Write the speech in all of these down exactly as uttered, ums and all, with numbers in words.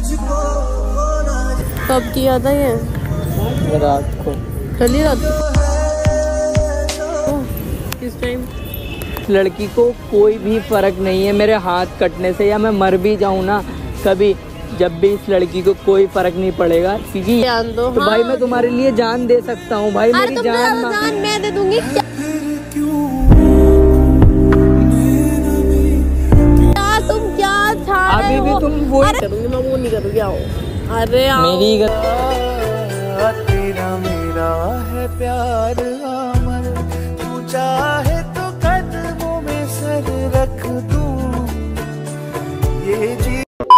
कब किया था ये? रात को। कल रात को? किस टाइम? लड़की को कोई भी फर्क नहीं है मेरे हाथ कटने से, या मैं मर भी जाऊँ ना कभी, जब भी इस लड़की को कोई फर्क नहीं पड़ेगा, क्योंकि जान दो। तो हाँ। भाई मैं तुम्हारे लिए जान दे सकता हूँ भाई, मेरी तुम जान जान मैं दे दूंगी। क्या तुम क्या चाह रहे हो? अभी भी तुम वो करूंगी, मैं वो नहीं करूंगी। आओ अरे आओ। मेरी तेरा मेरा है प्यार अमर, तू चाहे तो कदमों में सर रख दूं, ये जी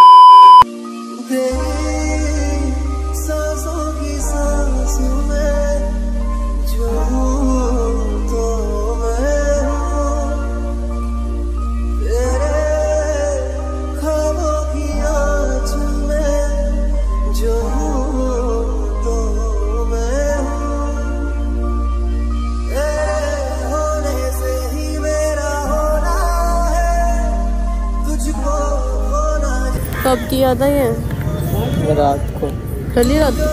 सांसों की सांसों में जो तो मैं हूँ, तेरे ख्वाबों की आँच में जो तो मैं हूँ, तेरे होने से ही मेरा होना है, तुझको होना। कब किया था ये? रात को। कल रात को?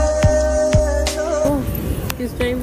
किस टाइम?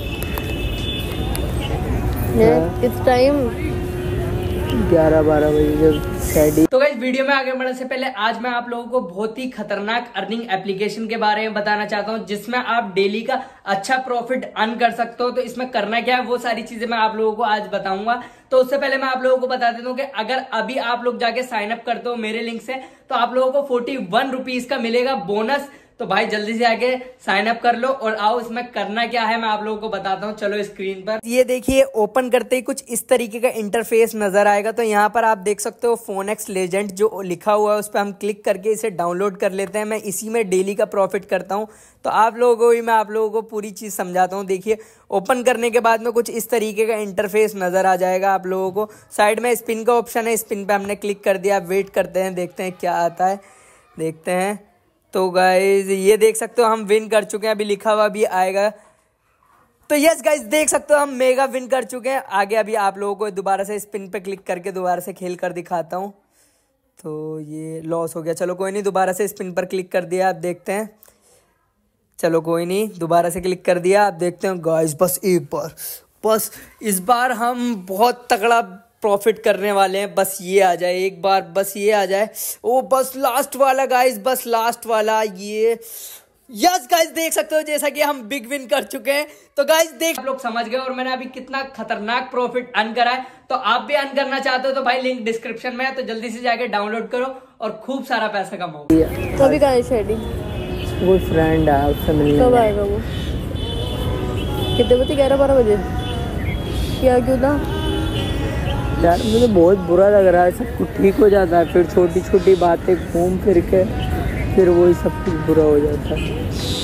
किस टाइम? ग्यारह बारह बजे जब स्टडी। तो गाइस वीडियो में आगे बढ़ने से पहले आज मैं आप लोगों को बहुत ही खतरनाक अर्निंग एप्लीकेशन के बारे में बताना चाहता हूं, जिसमें आप डेली का अच्छा प्रॉफिट अर्न कर सकते हो। तो इसमें करना क्या है वो सारी चीजें मैं आप लोगों को आज बताऊंगा। तो उससे पहले मैं आप लोगों को बता देता हूँ कि अगर अभी आप लोग जाके साइन अप करते हो मेरे लिंक से, तो आप लोगों को फोर्टी वन रुपीज का मिलेगा बोनस। तो भाई जल्दी से आके साइन अप कर लो और आओ इसमें करना क्या है मैं आप लोगों को बताता हूँ। चलो स्क्रीन पर ये देखिए, ओपन करते ही कुछ इस तरीके का इंटरफेस नजर आएगा। तो यहाँ पर आप देख सकते हो फोनेक्स लेजेंड जो लिखा हुआ है, उस पर हम क्लिक करके इसे डाउनलोड कर लेते हैं। मैं इसी में डेली का प्रॉफिट करता हूँ, तो आप लोगों को भी मैं आप लोगों को पूरी चीज समझाता हूँ। देखिए, ओपन करने के बाद में कुछ इस तरीके का इंटरफेस नजर आ जाएगा आप लोगों को। साइड में स्पिन का ऑप्शन है, स्पिन पे हमने क्लिक कर दिया। वेट करते हैं, देखते हैं क्या आता है, देखते हैं। तो गाइज ये देख सकते हो हम विन कर चुके हैं, अभी लिखा हुआ भी आएगा। तो यस गाइज देख सकते हो हम मेगा विन कर चुके हैं। आगे अभी आप लोगों को दोबारा से स्पिन पे क्लिक करके दोबारा से खेल कर दिखाता हूँ। तो ये लॉस हो गया, चलो कोई नहीं, दोबारा से स्पिन पर क्लिक कर दिया। आप देखते हैं, चलो कोई नहीं, दोबारा से क्लिक कर दिया। आप देखते हैं गाइज, बस एक बार, बस इस बार हम बहुत तगड़ा प्रॉफिट करने वाले हैं। बस ये आ जाए एक बार, बस ये आ जाए। ओ बस लास्ट वाला गाइज, बस लास्ट वाला ये। यस गाइज देख सकते हो जैसा कि हम बिग विन कर चुके हैं। तो गाइज देख आप लोग समझ गए और मैंने अभी कितना खतरनाक प्रॉफिट अर्न करा है। तो आप भी अर्न करना चाहते हो तो भाई लिंक डिस्क्रिप्शन में है, तो जल्दी से जाके डाउनलोड करो और खूब सारा पैसा कमाओ। तो अभी कहाँ है शेडी? वो फ्रेंड है, उससे मिलने। कब आएगा वो? कितने बजे? ग्यारह बारह बजे? क्या क्यों था यार? मुझे बहुत बुरा लग रहा है, सब कुछ ठीक हो जाता है, फिर छोटी छोटी बातें घूम फिर के फिर वही सब कुछ बुरा हो जाता है।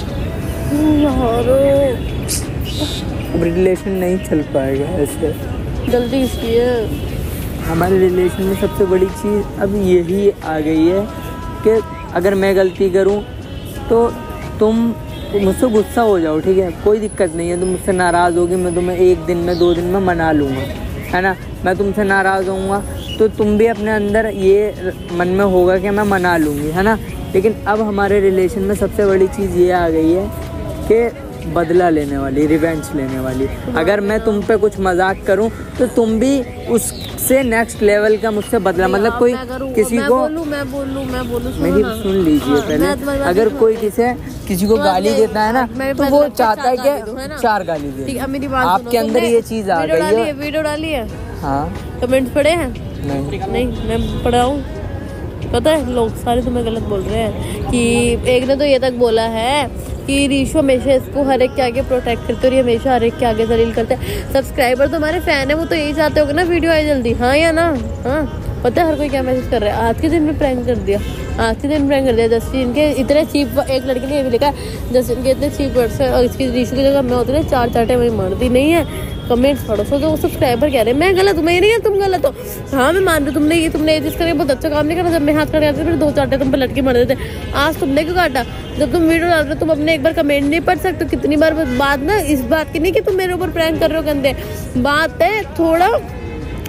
अब रिलेशन नहीं चल पाएगा ऐसे। जल्दी इसकी है। हमारे रिलेशन में सबसे बड़ी चीज़ अब यही आ गई है कि अगर मैं गलती करूं तो तुम मुझसे गुस्सा हो जाओ, ठीक है, कोई दिक्कत नहीं है। तुम मुझसे नाराज़ होगी, मैं तुम्हें एक दिन में दो दिन में मना लूँगा, है ना। मैं तुमसे नाराज़ होऊंगा तो तुम भी अपने अंदर ये मन में होगा कि मैं मना लूँगी, है ना। लेकिन अब हमारे रिलेशन में सबसे बड़ी चीज़ ये आ गई है कि बदला लेने वाली, रिवेंज लेने वाली। अगर मैं तुम पे कुछ मजाक करूं तो तुम भी उससे नेक्स्ट लेवल का मुझसे बदला, मतलब कोई किसी मैं को बोलूं, मैं बोलूं, मैं बोलूं, मेरी सुन लीजिए पहले। अगर कोई किसी किसी को गाली देता है ना तो वो चाहता है कि चार गाली दे। आपके अंदर ये चीज आ गई है। वीडियो डाली है, हाँ, कमेंट्स पढ़े हैं? नहीं नहीं, मैं पढ़ा हूँ। पता है लोग सारे तुम्हें गलत बोल रहे हैं कि एक ने तो ये तक बोला है कि रीशु हमेशा इसको हर एक के आगे प्रोटेक्ट करते और ये हमेशा हर एक के आगे जलील करते हैं। सब्सक्राइबर तो हमारे फैन है, वो तो यही चाहते होगे ना वीडियो आए जल्दी, हाँ या ना? हाँ, पता है हर कोई क्या मैसेज कर रहा है। आज के दिन में प्रैंक कर दिया, आज के दिन प्रैंक कर दिया। जस्टिन के इतने चीप, एक लड़के ने ये भी लिखा है जस्टिन के इतने चीप वर्ड्स है और इसकी रीशु की जगह मैं होती है चार चाटे वही मरती नहीं है। कमेंट्स पढ़ो, सो जो सब्सक्राइबर कह रहे हैं मैं गलत हूँ, मैं नहीं है तुम गलत हो। हाँ मैं मान रही हूँ, तुमने ये तुमने ये चीज़ करके बहुत अच्छा काम नहीं करा। जब मैं हाथ काट जाते फिर दो चाटे तुम पर लटके मर देते। आज तुमने क्यों काटा? जब तुम वीडियो डाल रहे हो तुम अपने एक बार कमेंट नहीं पढ़ सकते? कितनी बार बात ना इस बात की नहीं कि तुम मेरे ऊपर प्रैंक कर रहे हो गंदे, बात है थोड़ा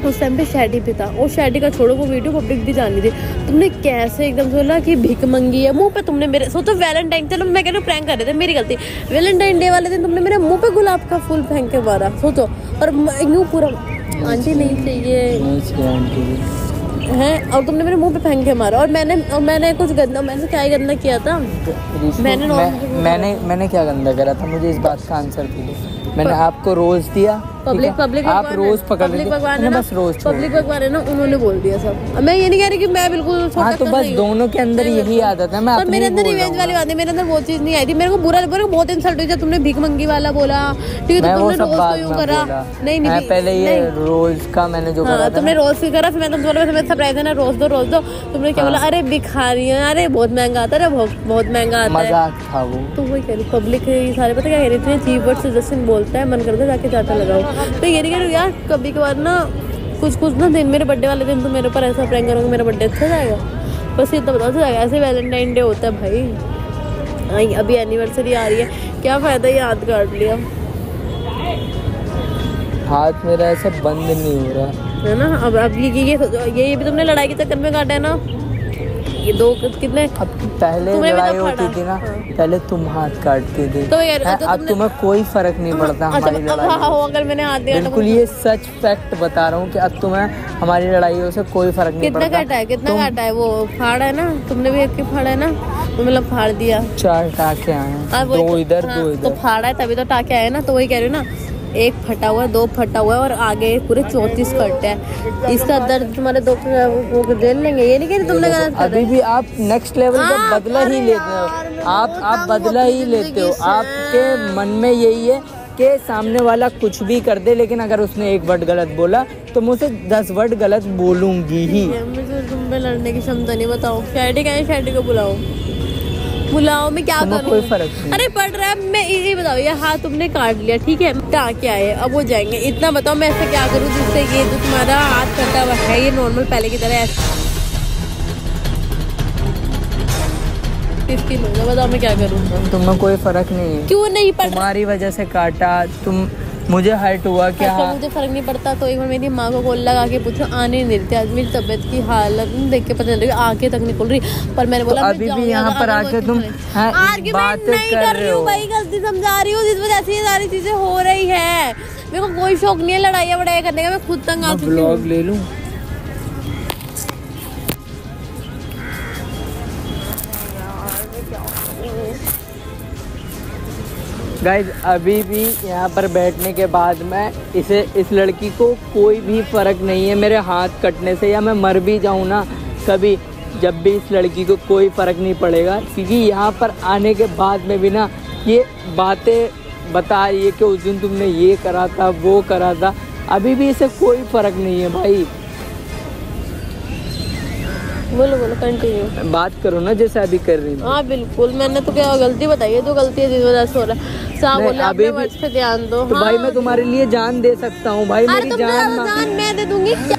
उस टाइम पे शैडी पे था, और शैडी का छोड़ो वो वीडियो पब्लिक भी जानी थी। तुमने कैसे एकदम से बोला कि भीख मंगी है मुंह पे तुमने मेरे। सोचो वैलेंटाइन, चलो मैं कह रही हूँ प्रैंक कर रहे थे, मेरी गलती। वैलेंटाइन डे वाले दिन तुमने मेरे मुंह पे गुलाब का फूल फेंक के मारा, सोचो। और यूँ पूरा आंटी नहीं चाहिए हैं, और तुमने मेरे मुंह पे फेंक के मारा। और मैंने और मैंने कुछ गंदा, मैंने क्या ही गंदा किया था? मैंने मैं, मैंने मैंने क्या गंदा करा था? मुझे इस बात का आंसर दीजिए। मैंने आपको रोज दिया, पब्लिक पब्लिक आप रोज पकड़ पब्लिक भगवान है ना, बस रोज पब्लिक भगवान है ना, उन्होंने बोल दिया सब। मैं ये नहीं कह रही कि मैं बिल्कुल। हाँ तो बस दोनों के अंदर यही आदत है। मैं पर मेरे अंदर रिवेंज वाली बात है, मेरे अंदर वो चीज नहीं आई थी। मेरे को बुरा बुरा बहुत इंसल्ट हुई जब तुमने भीख मंगी वाला बोला। ठीक है, तुमने रोज को यूं करा। नहीं नहीं पहले ये रोज का मैंने जो करा, तुमने रोज की करा, फिर मैं तुमसे बोला मैं सरप्राइज है ना, रोज दो रोज दो। तुमने क्या बोला? अरे भिखारी है, अरे बहुत महंगा आता है, बहुत महंगा आता है। मजाक था वो। तो वही कह रही पब्लिक सारे पता क्या कह रही थी, चीफ वर्ड से जस्टिन बोलता है, मन करता है जाके जाता लगाओ। तो ये नहीं कह रही यार, कभी कभार ना कुछ कुछ ना दिन, मेरे बर्थडे वाले दिन तो मेरे ऊपर ऐसा प्रैंक करोगे मेरा बर्थडे अच्छा जाएगा? बस ये तो बताओ जाएगा। ऐसे वैलेंटाइन डे होता है भाई। आई अभी एनिवर्सरी आ रही है, क्या फायदा ये हाथ काट लिया। हाथ मेरा ऐसा बंद नहीं हो रहा है ना। अब अब ये ये ये ये भी तुमने लड़ाई के चक्कर में काटा है ना। ये दो कितने अब पहले लड़ाई होती थी ना, पहले तुम हाथ काटती थी, तो यार तो अब तुम्हें कोई फर्क नहीं पड़ता हमारी लड़ाई। अगर मैंने हाथ दिया बिल्कुल ये सच फैक्ट बता रहा हूँ कि अब तुम्हें हमारी लड़ाइयों से कोई फर्क नहीं पड़ता। कितना काटा है? कितना काटा है? वो फाड़ा है ना, तुमने भी एक फाड़ा है ना, तो मतलब फाड़ दिया। चार टाके आए, दो इधर दो इधर। तो फाड़ा है तभी तो टाके आए ना। तो वही कह रही हूँ ना, एक फटा हुआ है, दो फटा हुआ है, और आगे पूरे चौंतीस कट है। इसका दर्द तुम्हारे दो वो झेल लेंगे। ये नहीं कह रही तुमने गलत कर। अभी भी आप नेक्स्ट लेवल का बदला ही लेते हो। आप आप बदला ही लेते हो। आपके मन में यही है कि सामने वाला कुछ भी कर दे, लेकिन अगर उसने एक वर्ड गलत बोला तो मुझसे दस वर्ड गलत बोलूंगी ही। मुझे तुम पे लड़ने की क्षमता नहीं। बताओ शैडी कहें, शैडी को बुलाओ बुलाओ, मैं क्या करूं? कोई फर्क नहीं। अरे पढ़ रहा है। मैं ये बताओ, ये हाथ तुमने काट लिया, ठीक है, टाके आए, अब वो जाएंगे। इतना बताओ मैं ऐसा क्या करूं जिससे ये जो तुम्हारा हाथ कटा हुआ है ये नॉर्मल पहले की तरह फिफ्टीन होगा। बताओ मैं क्या करूं? तुम्हें कोई फर्क नहीं है। क्यों नहीं पड़ता? तुम्हारी वजह से काटा, तुम मुझे हर्ट हुआ क्या? अच्छा, मुझे फर्क नहीं पड़ता तो एक बार मेरी माँ को कॉल लगा के पूछो, आने नहीं देते। आज मेरी तबीयत की हालत देख के पता चल रही है, आंखें तक निकल रही। पर मैंने बोला तो अभी भी यहाँ पर आके तुम बातें कर रही हो भाई, गलती समझा रही हूँ, जिस वजह से ये सारी चीजें हो रही है। मेरे को कोई शौक नहीं है लड़ाई वड़ाई करने का, मैं खुद तंग आ चुकी हूँ। ब्लॉग ले लूं? गाइज अभी भी यहाँ पर बैठने के बाद में इसे इस लड़की को कोई भी फ़र्क नहीं है मेरे हाथ कटने से, या मैं मर भी जाऊँ ना कभी, जब भी इस लड़की को कोई फ़र्क नहीं पड़ेगा। क्योंकि यहाँ पर आने के बाद में भी ना ये बातें बता रही है कि उस दिन तुमने ये करा था वो करा था। अभी भी इसे कोई फ़र्क नहीं है भाई। बोलो बोलो कंटिन्यू बात करो ना जैसे अभी कर रही हूँ। हाँ बिल्कुल, मैंने तो क्या गलती बताई है, जो गलती है जिस वजह से हो रहा है। साहब बोले अपने वर्ड्स पे ध्यान दो। तो हाँ। भाई मैं तुम्हारे लिए जान दे सकता हूँ भाई, मेरी जान जान मैं दे दूंगी। क्या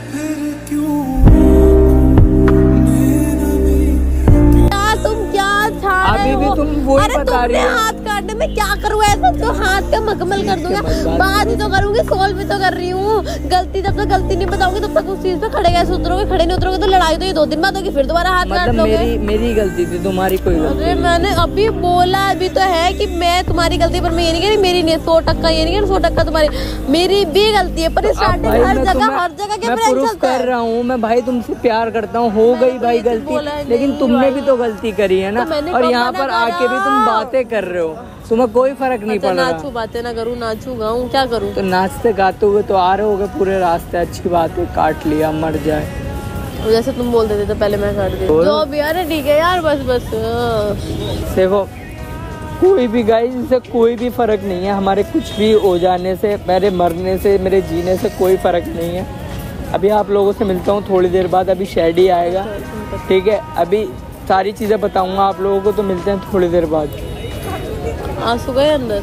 तुम क्या अभी भी तुम वही बता रही हो। हाथ काटने में क्या करूँ ऐसा तो हाथ का मकम्मल कर दूंगा। बात ही तो करूंगी, सॉल्व भी तो कर रही हूँ। गलती जब तक गलती नहीं बताऊंगी तब तक उस चीज पे खड़े कैसे उतरोगे? खड़े नहीं उतरोगे तो लड़ाई तो ये दो दिन बाद होगी, फिर दोबारा हाथ काट लोगे। मेरी मेरी गलती थी, तुम्हारी कोई गलती। अरे मैंने अभी बोला अभी तो है कि मैं तुम्हारी गलती, पर मैं ये नहीं कह रही मेरी नहीं, सौ टक्का ये नहीं कह रही सौ टक्का तुम्हारी, मेरी भी गलती है। पर स्टार्टिंग हर जगह हर जगह के प्रूफ कर रहा हूँ मैं भाई, तुमसे प्यार करता हूँ, हो गई भाई गलती, लेकिन तुमने भी तो गलती करी है ना। और यहाँ पर आके भी तुम बातें कर रहे हो, तुम्हें कोई फर्क नहीं पड़ रहा। नाचू बातें ना करूँ, नाचू गाऊँ, क्या करूँ? तो नाचते गाते हुए तो आ रहे होगे पूरे रास्ते, अच्छी बात है, काट लिया मर जाए। जैसे तुम बोल देते तो पहले मैं काट दी जो भी यार। ठीक है यार, बस बस देखो कोई भी गाइस इससे कोई भी फर्क नहीं है, हमारे कुछ भी हो जाने से, मेरे मरने से, मेरे जीने से कोई फर्क नहीं है। अभी आप लोगों से मिलता हूँ थोड़ी देर बाद, अभी शैडी आएगा, ठीक है, अभी सारी चीज़ें बताऊंगा आप लोगों को, तो मिलते हैं थोड़ी देर बाद। आंसू गए अंदर,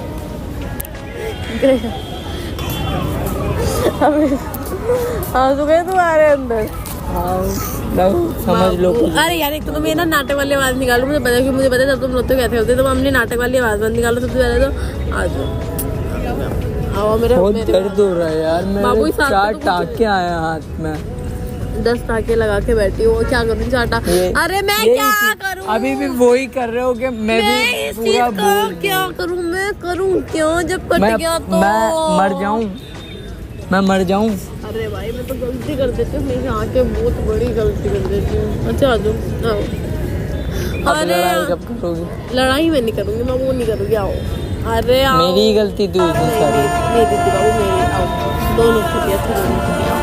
आंसू गए तुम्हारे अंदर। हाँ समझ लो। अरे यार एक तो तुम ये ना नाटक वाली आवाज़ निकालो, मुझे पता कि मुझे पता जब तुम रोते कैसे होते, तो हमने नाटक वाली आवाज़ निकालो सबसे पहले तो। आ जाओ आओ मेरे बहुत मेरे दर्द हो रहा है यार, बाबू मेरे इस हाथ चार पे तो टाके आए हैं हाथ में। दस टाके लगा के बैठी हो, क्या करूं चार टाके? अरे मैं क्या करूं? अभी भी वही कर रहे हो कि मैं, मैं भी इस पूरा चीज का भूल क्या करूं? मैं करूं क्या जब कट मैं, गया तो? मैं मर जाऊं, मैं मर जाऊं। अरे भाई मैं तो गलती कर देती हूँ, मेरी आंखें बहुत बड़ी गलती कर देती हूँ। अच्छा आ जाओ, आओ। अरे लड़ाई कब करोगी? लड़ाई मैं नहीं करूंगी, मैं वो नहीं करूंगी, आओ। अरे आओ। मेरी गलती थी उस दिन सारी। नहीं दीदी बाबू मेरी, आओ दोनों की भी अच्छी, दोनों की भी, आओ।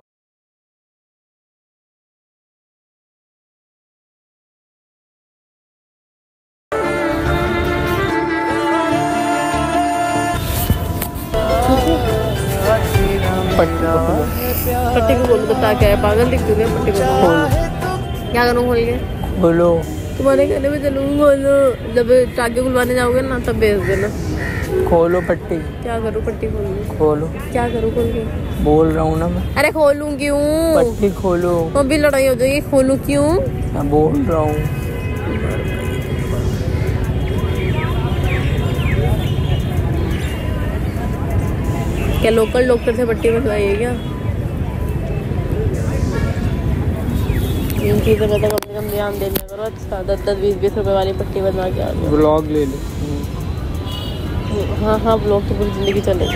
पट्टी को बोलो तो क्या क्या है, पागल दिख चुके हैं। पट्टी को बोलो क्या करूँ खोल के? बोलो तुम्हारे कहने में चलूंगी। बोलो जब टाके खुलवाने जाओगे ना तब भेज देना। खोलो पट्टी। क्या करूँ पट्टी खोल? खोलो। क्या करूँ खोल के? बोल रहा हूँ ना मैं। अरे खोलूं क्यों? पट्टी खोलो। अभी लड़ाई हो जाएगी, खोलूं क्यों? मैं बोल रहा हूँ। क्या लोकल डॉक्टर से पट्टी बनवाई है क्या? इन चीज़ों पे तो कम से कम ध्यान देना करो। अच्छा दस दस बीस बीस रुपए वाली पट्टी बनवा के आ जाओ। ब्लॉग ले लो। हाँ हाँ ब्लॉग तो पूरी जिंदगी चलेगी।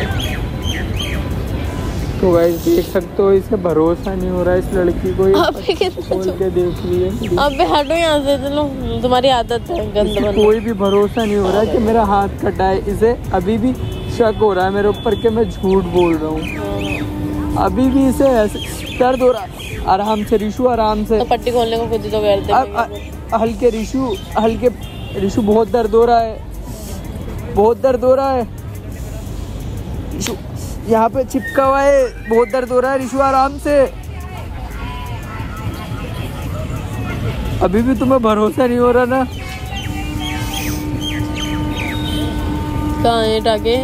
तो गाइस देख सकते हो, इसे भरोसा नहीं हो रहा है इस लड़की को। ये खोल के देख लिए। अबे हटो यहाँ से, चलो तुम्हारी आदत है गंद बंद। कोई भी भरोसा नहीं हो रहा है कि मेरा हाथ कटा है। इसे अभी भी शक हो रहा है मेरे ऊपर कि मैं झूठ बोल रहा हूँ। अभी भी इसे ऐसे दर्द हो रहा है। आराम से रिशु, आराम से। तो पट्टी खोलने को खुद ही तो कहते हैं। हल्के रिशु, हल्के रिशु, बहुत दर्द हो रहा है, बहुत दर्द हो रहा है रिशु, यहाँ पे चिपका हुआ है, बहुत दर्द हो रहा है रिशु, आराम से। अभी भी तुम्हें भरोसा नहीं हो रहा ना? कहाँ है टाके?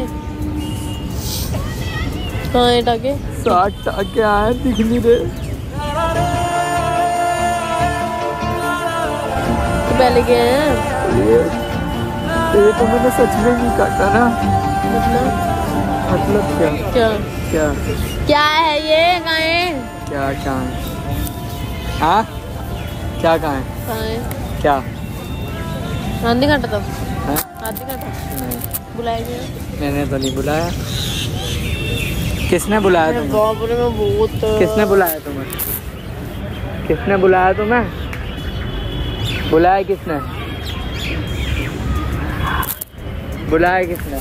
कहाँ है टाके? साठ टाके आए, दिख नहीं रहे। तो पहले क्या है? ये, ये तो मैंने सच में नहीं काटा ना। मतलब मतलब क्या क्या क्या क्या है ये? कहाँ है? क्या कहाँ है? हाँ क्या कहाँ है? कहाँ है? क्या हाथ नहीं काटा? तो हाँ? हाथ नहीं काटा? नहीं, बुलाया गया? मैंने तो नहीं बुलाया। किसने बुलाया तुम्हें? बाप रे मैं बहुत। किसने बुलाया तुम्हें? किसने बुलाया तुम्हें? बुलाया किसने? बुलाया किसने?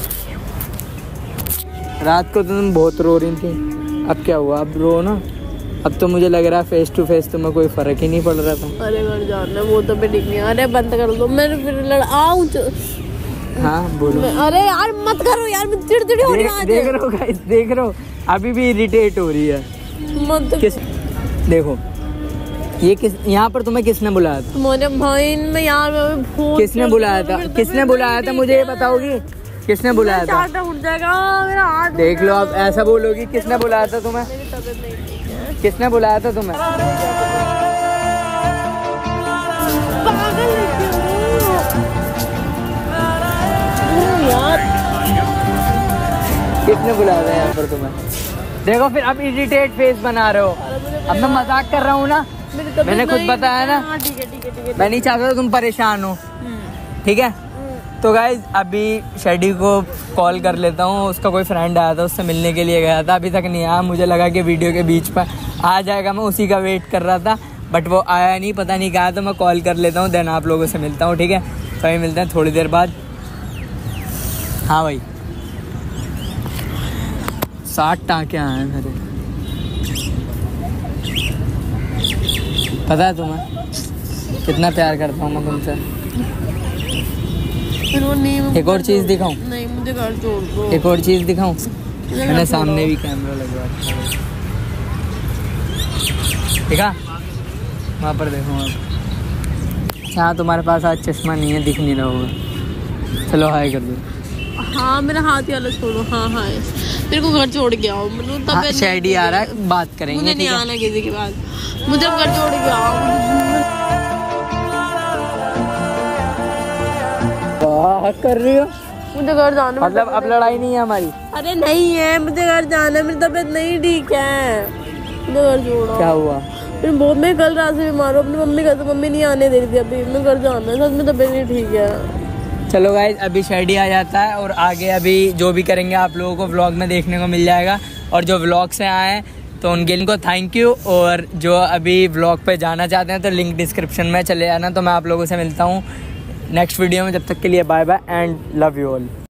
रात को तुम बहुत रो रही थी, अब क्या हुआ? अब रो ना। अब तो मुझे लग रहा है फेस टू फेस तुम्हें कोई फर्क ही नहीं पड़ रहा था। अरे घर जाना वो तो पे ठीक नहीं। अरे बंद कर दो, मैं फिर लड़ आऊं। हाँ बोलो। अरे यार मत करो यार, मैं चिड़चिड़ी हो रही हूं आज। देख रहे हो गाइस, देख रहे हो अभी भी इरिटेट हो रही है। मत किस देखो ये किस यहाँ पर तुम्हें किसने बुलाया था? तुम्हारे भाई में यार मैं किसने बुलाया था? किसने बुलाया था मुझे ये बताओगी? किसने बुलाया था? चाटा उठ जाएगा मेरा हाथ। देख लो आप ऐसा बोलोगी। किसने बुलाया था तुम्हें? मेरी तबीयत नहीं ठीक है। किसने बुलाया था तुम्हें? पागल यार, किसने बुलाया था यहाँ पर तुम्हें? देखो फिर अब इरिटेट फेस बना रहे हो। अब मैं मजाक कर रहा हूँ ना, मैंने खुद बताया ना। हाँ ठीक है ठीक है ठीक है। मैं नहीं चाहता था तुम परेशान हो, ठीक है? तो गाइज अभी शेडी को कॉल कर लेता हूँ। उसका कोई फ्रेंड आया था, उससे मिलने के लिए गया था, अभी तक नहीं आया। मुझे लगा कि वीडियो के बीच पर आ जाएगा, मैं उसी का वेट कर रहा था, बट वो आया नहीं, पता नहीं कहा। तो मैं कॉल कर लेता हूँ, देन आप लोगों से मिलता हूँ, ठीक है? तो वही मिलते हैं थोड़ी देर बाद। हाँ भाई साठ टाँके आए हैं मेरे, पता है तुम्हें कितना प्यार करता हूँ मैं तुमसे। फिर वो नहीं, एक और चीज़ दिखाऊं? नहीं मुझे घर छोड़ दो। एक और चीज़ दिखाऊं? मैंने सामने भी कैमरा लगवा दिखा, वहाँ पर देखो आप। हाँ तुम्हारे पास आज चश्मा नहीं है, दिख नहीं रहा होगा। चलो हाय कर दो। हाँ मेरा हाथ ही अलग छोड़ो। हाँ हाँ मेरे को घर छोड़ के आओ। हाँ, शेडी आ रहा है, बात करेंगे। मुझे नहीं आना किसी के बाद, मुझे अब घर छोड़ के आओ। क्या कर रही हो? मुझे घर जाना है। मतलब अब लड़ाई नहीं है हमारी? अरे नहीं है, मुझे घर जाना है, मेरी तबीयत नहीं ठीक है, मुझे घर छोड़ो। क्या हुआ? फिर बहुत मैं कल रात से बीमार हूँ, अपनी मम्मी कहते मम्मी नहीं आने दे रही थी अभी, मैं घर जाना है, सच में तबीयत नहीं ठीक है। चलो गाइज अभी शैडी आ जाता है और आगे अभी जो भी करेंगे आप लोगों को व्लॉग में देखने को मिल जाएगा। और जो व्लॉग से आए हैं तो उनके इनको थैंक यू, और जो अभी व्लॉग पे जाना चाहते हैं तो लिंक डिस्क्रिप्शन में चले आना। तो मैं आप लोगों से मिलता हूँ नेक्स्ट वीडियो में, जब तक के लिए bye bye and love you all.